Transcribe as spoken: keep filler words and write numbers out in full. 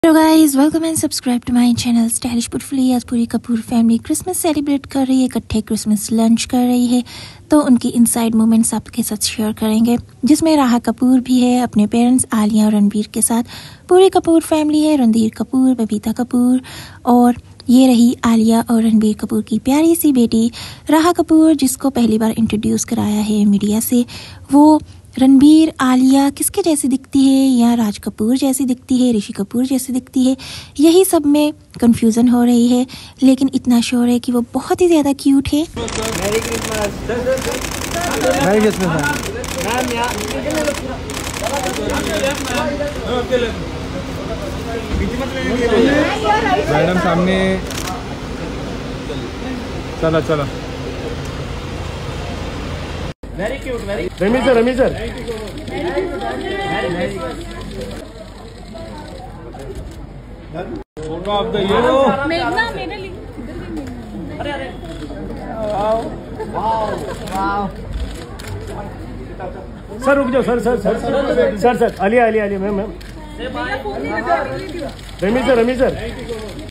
Hello guys, welcome and subscribe to my channel stylish पुटफुली। आज पूरी कपूर फैमिली क्रिसमस सेलिब्रेट कर रही है, इकट्ठे क्रिसमस लंच कर रही है, तो उनकी इनसाइड मोमेंट्स आपके साथ शेयर करेंगे, जिसमें राहा कपूर भी है अपने पेरेंट्स आलिया और रणबीर के साथ। पूरी कपूर फैमिली है, रणधीर कपूर, बबीता कपूर और ये रही आलिया और रणबीर कपूर की प्यारी सी बेटी राहा कपूर, जिसको पहली बार इंट्रोड्यूस कराया है मीडिया से। वो रणबीर आलिया किसके जैसी दिखती है, या राज कपूर जैसी दिखती है, ऋषि कपूर जैसी दिखती है, यही सब में कंफ्यूजन हो रही है। लेकिन इतना श्योर है कि वो बहुत ही ज़्यादा क्यूट है। Merry Christmas. मैडम सामने, चलो चलो। Very cute, very Rameez sir, Rameez sir. Photo of the year. मेघना मेरे लिए अरे अरे वाओ वाओ। सर रुक जाओ, sir sir sir sir sir Alia Alia Alia ma'am ma'am. Phone नहीं लगा रमीज सर, रमीज सर।